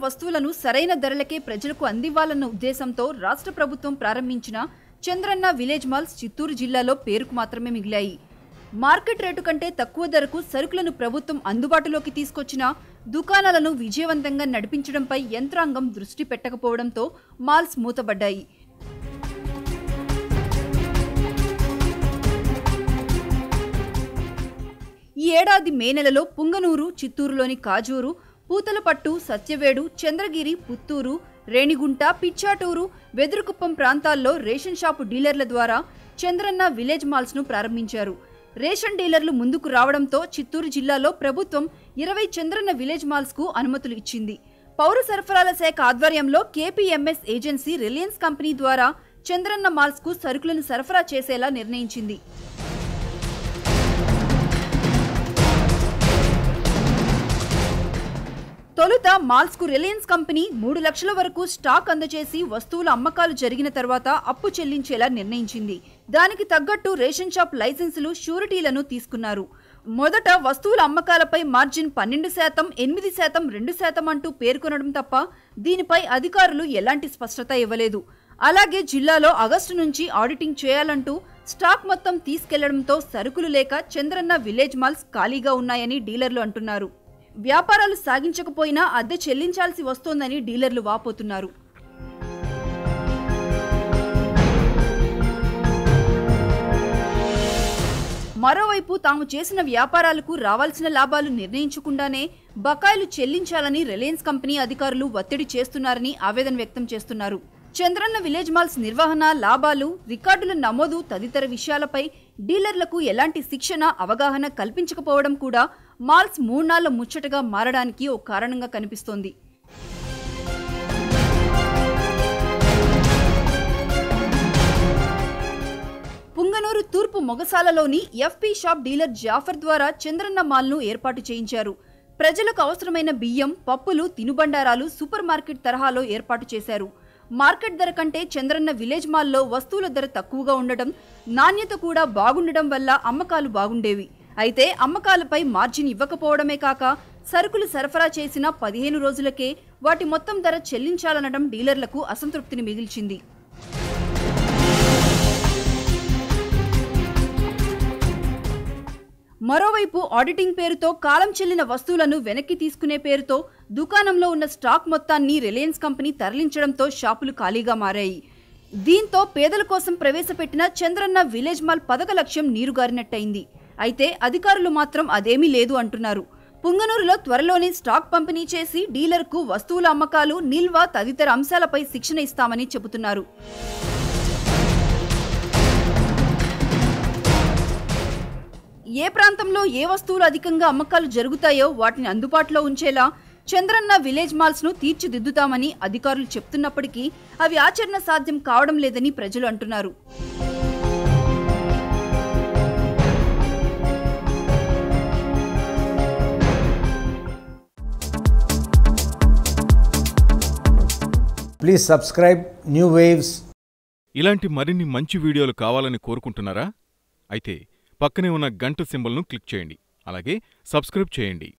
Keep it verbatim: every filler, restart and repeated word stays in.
వస్తువులను సరైన ధరలకే ప్రజలకు అందివ్వాలన్న ఉద్దేశంతో రాష్ట్ర ప్రభుత్వం ప్రారంభించిన చంద్రన్న విలేజ్ మాల్స్ చిత్తూరు జిల్లాలో పేరుకు మాత్రమే మిగిలాయి. మార్కెట్ రేటు కంటే తక్కువ ధరకు సరుకులను ప్రభుత్వం అందుబాటులోకి తీసుకొచ్చిన దుకాణాలను విజయవంతంగా నడిపించడంపై యంత్రాంగం దృష్టి పెట్టకపోవడంతో మాల్స్ మూతబడ్డాయి. ఈ ఏడాది మే నెలలో పుంగనూరు, చిత్తూరులోని కాజూరు, పూతలపట్టు, సత్యవేడు, చంద్రగిరి, పుత్తూరు, రేణిగుంట, పిచ్చాటూరు, వెదురుకుప్పం ప్రాంతాల్లో రేషన్ షాపు డీలర్ల ద్వారా చంద్రన్న విలేజ్ మాల్స్ ను ప్రారంభించారు. రేషన్ డీలర్లు ముందుకు రావడంతో చిత్తూరు జిల్లాలో ప్రభుత్వం ఇరవై చంద్రన్న విలేజ్ మాల్స్ కు అనుమతులు ఇచ్చింది. పౌర సరఫరాల శాఖ ఆధ్వర్యంలో కేపీఎంఎస్ ఏజెన్సీ రిలయన్స్ కంపెనీ ద్వారా చంద్రన్న మాల్స్ కు సరుకులను సరఫరా చేసేలా నిర్ణయించింది. తొలుత మాల్స్ కు రిలయన్స్ కంపెనీ మూడు లక్షల వరకు స్టాక్ అందజేసి వస్తువుల అమ్మకాలు జరిగిన తర్వాత అప్పు చెల్లించేలా నిర్ణయించింది. దానికి తగ్గట్టు రేషన్ షాప్ లైసెన్సులు, షూరిటీలను తీసుకున్నారు. మొదట వస్తువుల అమ్మకాలపై మార్జిన్ పన్నెండు శాతం, ఎనిమిది శాతం, రెండు శాతం అంటూ పేర్కొనడం తప్ప దీనిపై అధికారులు ఎలాంటి స్పష్టత ఇవ్వలేదు. అలాగే జిల్లాలో ఆగస్టు నుంచి ఆడిటింగ్ చేయాలంటూ స్టాక్ మొత్తం తీసుకెళ్లడంతో సరుకులు లేక చంద్రన్న విలేజ్ మాల్స్ ఖాళీగా ఉన్నాయని డీలర్లు అంటున్నారు. వ్యాపారాలు సాగించకపోయినా అద్దె చెల్లించాల్సి వస్తోందని డీలర్లు వాపోతున్నారు. మరోవైపు తాము చేసిన వ్యాపారాలకు రావాల్సిన లాభాలు నిర్ణయించకుండానే బకాయిలు చెల్లించాలని రిలయన్స్ కంపెనీ అధికారులు ఒత్తిడి చేస్తున్నారని ఆవేదన వ్యక్తం చేస్తున్నారు. చంద్రన్న విలేజ్ మాల్స్ నిర్వహణ, లాభాలు, రికార్డుల నమోదు తదితర విషయాలపై డీలర్లకు ఎలాంటి శిక్షణ, అవగాహన కల్పించకపోవడం కూడా మాల్స్ మూడునాళ్ల ముచ్చటగా మారడానికి ఓ కారణంగా కనిపిస్తోంది. పుంగనూరు తూర్పు మొగసాలలోని ఎఫ్పీ షాప్ డీలర్ జాఫర్ ద్వారా చంద్రన్న మాల్ను ఏర్పాటు చేయించారు. ప్రజలకు అవసరమైన బియ్యం, పప్పులు, తినుబండారాలు సూపర్ మార్కెట్ తరహాలో ఏర్పాటు చేశారు. మార్కెట్ ధర కంటే చంద్రన్న విలేజ్ మాల్లో వస్తువుల ధర తక్కువగా ఉండడం, నాణ్యత కూడా బాగుండడం వల్ల అమ్మకాలు బాగుండేవి. అయితే అమ్మకాలపై మార్జిన్ ఇవ్వకపోవడమే కాక సరుకులు సరఫరా చేసిన పదిహేను రోజులకే వాటి మొత్తం ధర చెల్లించాలనడం డీలర్లకు అసంతృప్తిని మిగిల్చింది. మరోవైపు ఆడిటింగ్ పేరుతో కాలం చెల్లిన వస్తువులను వెనక్కి తీసుకునే పేరుతో దుకాణంలో ఉన్న స్టాక్ మొత్తాన్ని రిలయన్స్ కంపెనీ తరలించడంతో షాపులు ఖాళీగా మారాయి. దీంతో పేదల కోసం ప్రవేశపెట్టిన చంద్రన్న విలేజ్ మాల్ పథక లక్ష్యం నీరుగారినట్టయింది. అయితే అధికారులు మాత్రం అదేమీ లేదు అంటున్నారు. పుంగనూరులో త్వరలోనే స్టాక్ పంపిణీ చేసి డీలర్కు వస్తువుల అమ్మకాలు, నిల్వ తదితర అంశాలపై శిక్షణ ఇస్తామని చెబుతున్నారు. ఏ ప్రాంతంలో ఏ వస్తువులు అధికంగా అమ్మకాలు జరుగుతాయో వాటిని అందుబాటులో ఉంచేలా చంద్రన్న విలేజ్ మాల్స్ ను తీర్చిదిద్దుతామని అధికారులు చెప్తున్నప్పటికీ అవి ఆచరణ సాధ్యం కావడం లేదని ప్రజలు అంటున్నారు. Please subscribe New Waves. ఇలాంటి మరిన్ని మంచి వీడియోలు కావాలని కోరుకుంటున్నారా? అయితే పక్కనే ఉన్న గంట సింబల్ను క్లిక్ చేయండి. అలాగే సబ్స్క్రైబ్ చేయండి.